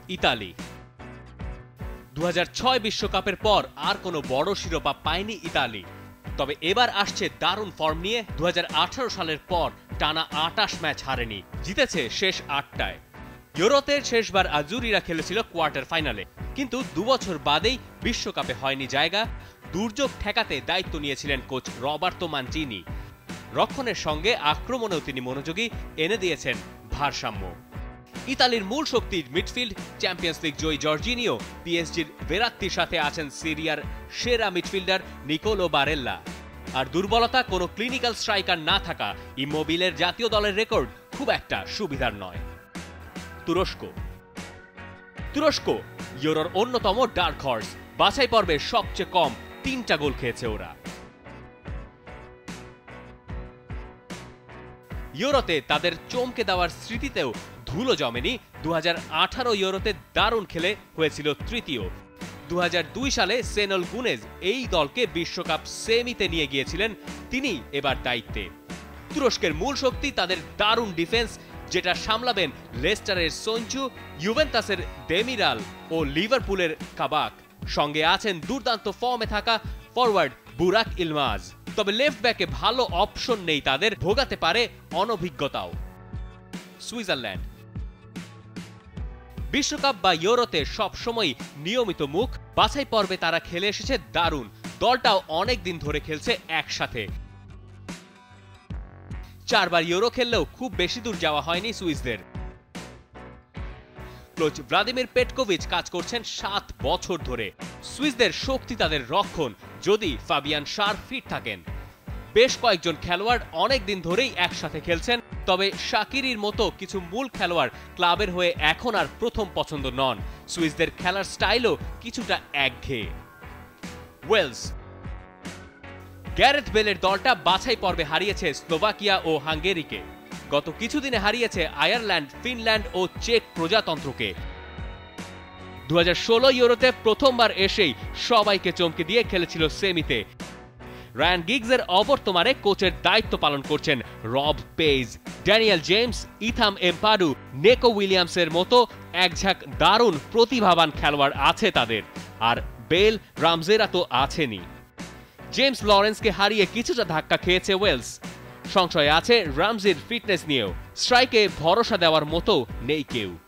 Italy. 2006 বিশ্বকাপের পর আর কোনো বড় শিরোপা পায়নি ইতালি। তবে এবার আসছে দারুণ ফর্ম নিয়ে। 2018 সালের পর টানা 28 ম্যাচ হারেনি, জিতেছে শেষ 8টায়। ইউরোতে শেষবার আজুরিরা খেলেছিল কোয়ার্টার ফাইনালে, কিন্তু 2 বছর বাদেই বিশ্বকাপে হয়নি জায়গা। দুর্যোগ ঠেকাতে দায়িত্ব নিয়েছিলেন কোচ রবার্তো মানচিনি। রক্ষণের সঙ্গে আক্রমণেও তিনি মনোযোগী এনে দিয়েছেন ভারসাম্য। ইতালির মূল শক্তির মিডফিল্ড, চ্যাম্পিয়ন্স লিগ জয়ী জর্জিনিও, পিএসজির ভেরাত্তির সাথে আছেন সিরিয়ার সেরা মিডফিল্ডার নিকোলো বারেল্লা। আর দুর্বলতা কোনো ক্লিনিক্যাল স্ট্রাইকার না থাকা ইমোবিলের জাতীয় দলের রেকর্ড খুব একটা সুবিধার নয়। তুরস্ক ইউরোর অন্যতম ডার্ক হর্স। বাছাই পর্বে সবচেয়ে কম 3টা গোল খেয়েছে ওরা। ইউরোতে তাদের চমকে দেওয়ার স্মৃতিতেও ধুলো জমেনি। 2018 ইউরোতে দারুণ খেলে হয়েছিল তৃতীয়। 2002 সালে সেনল গুনেজ এই দলকে বিশ্বকাপ সেমিতে নিয়ে গিয়েছিলেন, তিনি এবার দায়িত্বে। তুরস্কের মূল শক্তি তাদের দারুণ ডিফেন্স, যেটা সামলাবেন লেস্টারের সঞ্চু, ইউভেন্টাসের ডেমিরাল ও লিভারপুলের কাবাক। সঙ্গে আছেন দুর্দান্ত ফর্মে থাকা ফরওয়ার্ড বুরাক ইলমাজ। তবে লেফট ব্যাকে ভালো অপশন নেই তাদের, ভোগাতে পারে অনভিজ্ঞতাও। সুইজারল্যান্ড বিশ্বকাপ বা ইউরোতে সবসময় নিয়মিত মুখ। বাছাই পর্বে তারা খেলে এসেছে দারুণ, দলটাও অনেক দিন ধরে খেলছে একসাথে। 4 বার ইউরো খেললেও খুব বেশি দূর যাওয়া হয়নি সুইসদের। কোচ ভ্লাদিমির পেটকোভিচ কাজ করছেন 7 বছর ধরে। সুইসদের শক্তি তাদের রক্ষণ, যদি ফাবিয়ান শার ফিট থাকেন। বেশ কয়েকজন খেলোয়াড় অনেক দিন ধরেই একসাথে খেলছেন, তবে শাকিরির মতো কিছু মূল খেলোয়াড় ক্লাবের হয়ে এখন আর প্রথম পছন্দ নন। সুইসদের খেলার স্টাইলও কিছুটা একঘেয়ে। ওয়েলস গ্যারেথ বেলের দলটা বাছাই পর্বে হারিয়েছে স্লোভাকিয়া ও হাঙ্গেরিকে। গত কিছুদিনে হারিয়েছে আয়ারল্যান্ড, ফিনল্যান্ড ও চেক প্রজাতন্ত্রকে। 2016 ইউরোতে প্রথমবার এসেই সবাইকে চমকে দিয়ে খেলেছিল সেমিতে। রায়ান গিগসের অবর্তমানে কোচের দায়িত্ব পালন করছেন Rob Page. Daniel James, Ethan Ampadu, Neco উইলিয়ামসের মতো একঝাঁক দারুণ প্রতিভাবান খেলোয়াড় আছে তাদের। আর বেল, রামজেরা তো আছেনই। জেমস লরেন্সকে হারিয়ে কিছুটা ধাক্কা খেয়েছে ওয়েলস। সংশয় আছে রামজির ফিটনেস নিয়েও। স্ট্রাইকে ভরসা দেওয়ার মতো নেই কেউ।